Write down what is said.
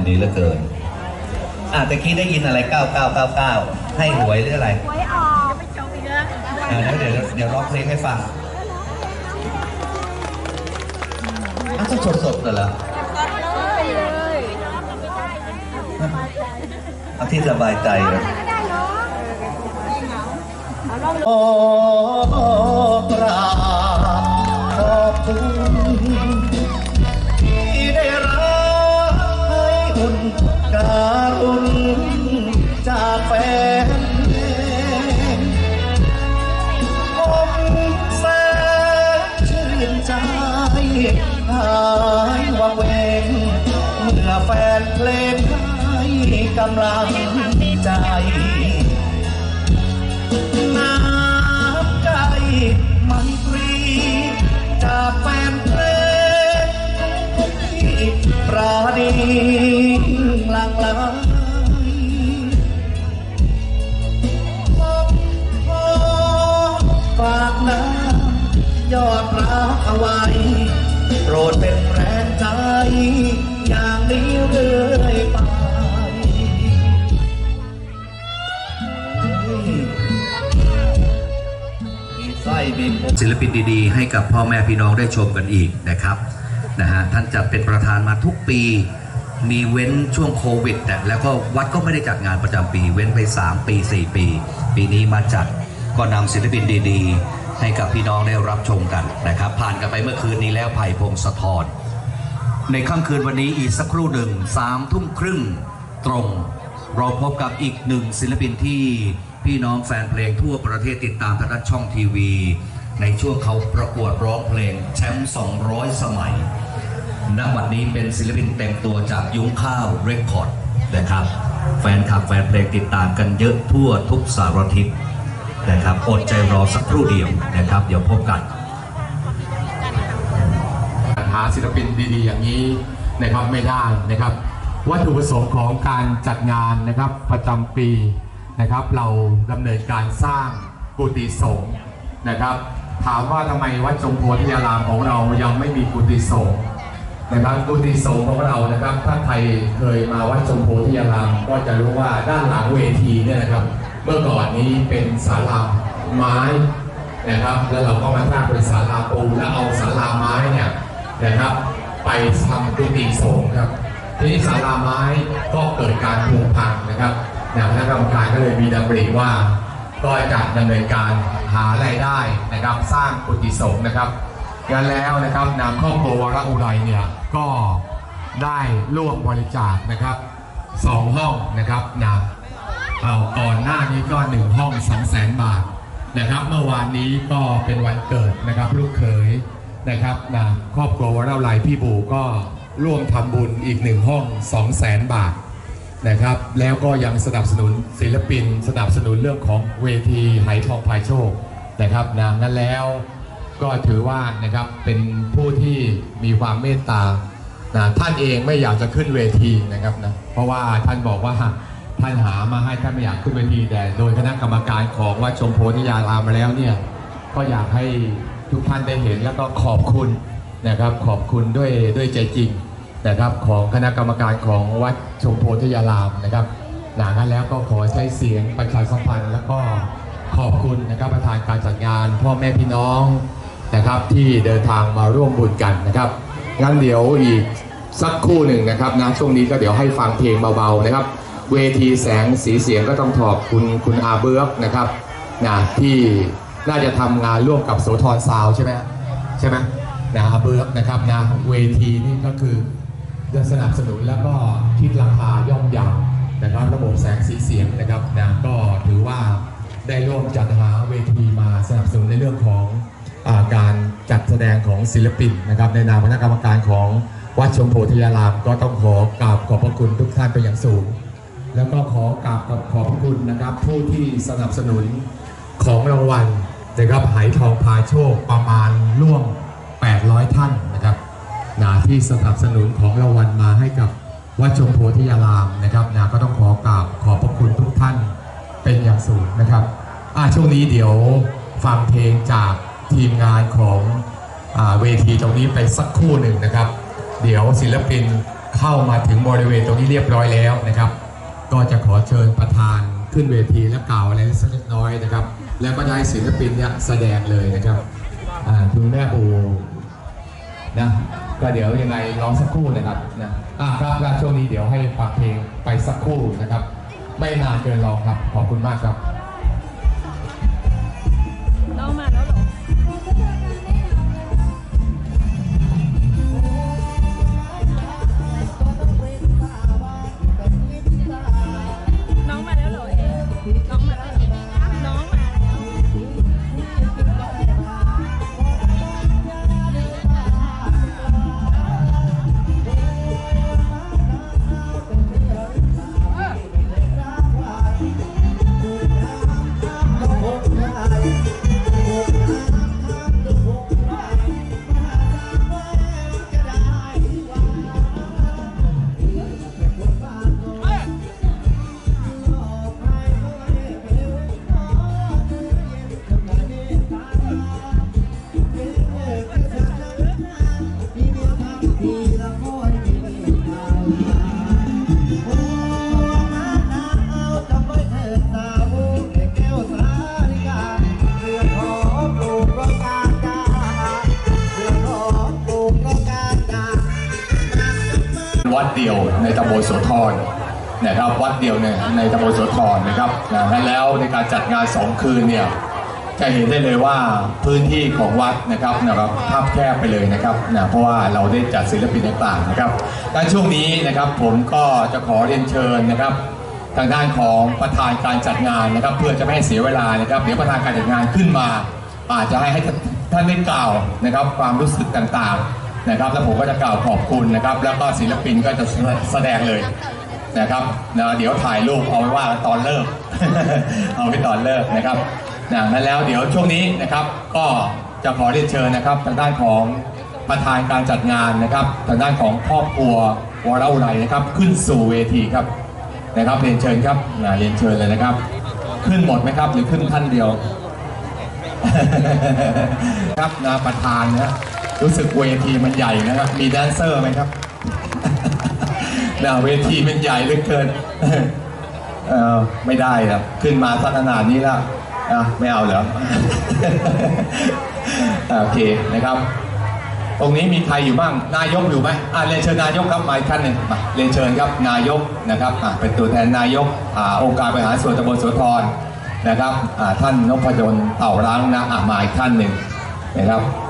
ดีเหลือเกินตะกี้ได้ยินอะไร9999ให้หวยหรืออะไรหวยออกไม่จบอีกแล้วเดี๋ยวร้องเพลงให้ฟังต้องสดเหรอเอาที่สบายใจเลยขอกราบขอบคุณที่ได้รับให้อุ่นการุณจากแฟนผมแสนชื่นใจหายวังเวงเมื่อแฟนเพลงให้กำลังใจน้ำใจมันฟรีจากแฟนเพลงที่ปราณีหลั่งไหลขอฝากน้ำยอดรักเอาไว้โปรดเป็นแรงใจอย่างนี้เรื่อยไปศิลปินดีๆให้กับพ่อแม่พี่น้องได้ชมกันอีกนะครับท่านจัดเป็นประธานมาทุกปีมีเว้นช่วงโควิดแล้วก็วัดก็ไม่ได้จัดงานประจำปีเว้นไป3 ปี 4 ปีปีนี้มาจัดก็นำศิลปินดีๆให้กับพี่น้องได้รับชมกันนะครับผ่านกันไปเมื่อคืนนี้แล้วไผ่พงศธรในค่ำคืนวันนี้อีกสักครู่หนึ่ง3 ทุ่มครึ่งตรงเราพบกับอีก1ศิลปินที่พี่น้องแฟนเพลงทั่วประเทศติดตามทางช่องทีวีในช่วงเขาประกวดร้องเพลงแชมป์200 สมัยณวันนี้เป็นศิลปินเต็มตัวจากยุ้งข้าวเรคคอร์ดนะครับแฟนคลับแฟนเพลงติดตามกันเยอะทั่วทุกสารทิศนะครับอดใจรอสักครู่เดียวนะครับเดี๋ยวพบกันหาศิลปินดีๆอย่างนี้นะครับไม่ได้นะครับวัตถุประสงค์ของการจัดงานนะครับประจำปีนะครับเราดำเนินการสร้างกุฏิสงฆ์นะครับถามว่าทำไมวัดชมโพธิยารามของเรายังไม่มีกุฏิสงฆ์นะครับกุฏิสงฆ์ของเรานะครับถ้าใครเคยมาวัดชมโพธิยารามก็จะรู้ว่าด้านหลังเวทีเนี่ยนะครับเมื่อก่อนนี้เป็นศาลาไม้นะครับแล้วเราก็มาสร้างเป็นศาลาปูนแล้วเอาศาลาไม้เนี่ยนะครับไปทำกุฏิสงฆ์ครับทีนี้ศาลาไม้ก็เกิดการผุพังนะครับคณะกรรมการก็เลยมีดำริว่าก็จะดำเนินการหารายได้นะครับสร้างกุฏิสงฆ์นะครับกันแล้วนะครับนำครอบครัววรอุไรเนี่ยก็ได้ร่วมบริจาคนะครับ2 ห้องนะครับก่อนหน้านี้ก็1 ห้อง 200,000 บาทนะครับเมื่อวานนี้ก็เป็นวันเกิดนะครับลูกเขยนะครับครอบครัววรอุไรพี่บูก็ร่วมทำบุญอีก1 ห้อง 200,000 บาทนะครับแล้วก็ยังสนับสนุนศิลปินสนับสนุนเรื่องของเวทีไหทองพายโชคนะครับงั้นแล้วก็ถือว่านะครับเป็นผู้ที่มีความเมตตาท่านเองไม่อยากจะขึ้นเวทีนะครับเพราะว่าท่านบอกว่าท่านหามาให้ท่านไม่อยากขึ้นเวทีแต่โดยคณะกรรมการของวัดชมโพธิยารามมาแล้วเนี่ยก็อยากให้ทุกท่านได้เห็นแล้วก็ขอบคุณนะครับขอบคุณด้วยใจจริงนะครับของคณะกรรมการของวัดชมโพธิยารามนะครับงั้นแล้วก็ขอใช้เสียงประชาสัมพันธ์แล้วก็ขอบคุณนะครับประธานการจัดงานพ่อแม่พี่น้องนะครับที่เดินทางมาร่วมบุญกันนะครับงั้นเดี๋ยวอีกสักครู่หนึ่งนะครับช่วงนี้ก็เดี๋ยวให้ฟังเพลงเบาๆนะครับเวทีแสงสีเสียงก็ต้องขอบคุณอาเบิร์กนะครับที่น่าจะทำงานร่วมกับโสธรซาวใช่ไหมอาเบิร์กนะครับเวทีนี่ก็คือสนับสนุนแล้วก็คิดราคาย่อมเยานะครับระบบแสงสีเสียงนะครับก็ถือว่าได้ร่วมจัดหาเวทีมาสนับสนุนในเรื่องของการจัดแสดงของศิลปินนะครับในนามคณะกรรมการของวัดชมโพธิยารามก็ต้องขอกราบขอบพระคุณทุกท่านเป็นอย่างสูงแล้วก็ขอกราบขอบพระคุณนะครับผู้ที่สนับสนุนของรางวัลนะครับไหทองพาโชคประมาณร่วม800 ท่านนะครับที่สนับสนุนของรางวัลมาให้กับวัดชมโพธิยารามนะครับก็ต้องขอกราบขอบพระคุณทุกท่านเป็นอย่างสูงนะครับช่วงนี้เดี๋ยวฟังเพลงจากทีมงานของเวทีตรงนี้ไปสักครู่หนึ่งนะครับเดี๋ยวศิลปินเข้ามาถึงบริเวณตรงนี้เรียบร้อยแล้วนะครับก็จะขอเชิญประธานขึ้นเวทีและกล่าวอะไรสักเล็กน้อยนะครับแล้วก็ได้ศิลปินเนี่ยแสดงเลยนะครับคุณแม่ปูนะก็เดี๋ยวยังไงร้องสักครู่นะครับครับช่วงนี้เดี๋ยวให้ฟังเพลงไปสักครู่นะครับไม่นานเกินรอครับขอบคุณมากครับน้องมาแล้วเหรอน้องมาแล้วเหรอน้องมาแล้วน้องมาวัดเดียวในตำบลโสธรนะครับวัดเดียวในตำบลโสธรนะครับแล้วในการจัดงาน2 คืนเนี่ยจะเห็นได้เลยว่าพื้นที่ของวัดนะครับภาพแคบไปเลยนะครับเพราะว่าเราได้จัดศิลปินต่างๆนะครับและช่วงนี้นะครับผมก็จะขอเรียนเชิญนะครับทางด้านของประธานการจัดงานนะครับเพื่อจะไม่ให้เสียเวลานะครับเดี๋ยวประธานการจัดงานขึ้นมาอาจจะให้ท่านได้กล่าวนะครับความรู้สึกต่างๆนะครับแล้วผมก็จะกล่าวขอบคุณนะครับแล้วก็ศิลปินก็จะแสดงเลยนะครับเดี๋ยวถ่ายรูปเอาไว้ว่าตอนเลิก เอาไว้ตอนเลิกนะครับนั้นแล้วเดี๋ยวช่วงนี้นะครับก็จะขอเรียนเชิญนะครับทางด้านของประธานการจัดงานนะครับทางด้านของครอบครัววรอุไรนะครับขึ้นสู่เวทีครับนะครับเรียนเชิญครับเรียนเชิญเลยนะครับขึ้นหมดไหมครับหรือขึ้นท่านเดียว ครับประธานนะรู้สึกเวทีมันใหญ่นะครับมีแดนเซอร์ไหมครับ เวทีมันใหญ่เหลือเกิน ไม่ได้ครับขึ้นมาสักขนาดนี้แล้วไม่เอาเหรอ โอเคนะครับตรงนี้มีใครอยู่บ้างนายกอยู่ไหมเรียนเชิญนายกครับมาอีกท่านหนึ่งมาเรียนเชิญครับนายกนะครับเป็นตัวแทนนายกองค์การบริหารส่วนตำบลโสธรนะครับท่านนพดลเต่าร้างนะมาอีกท่านหนึ่งนะครับ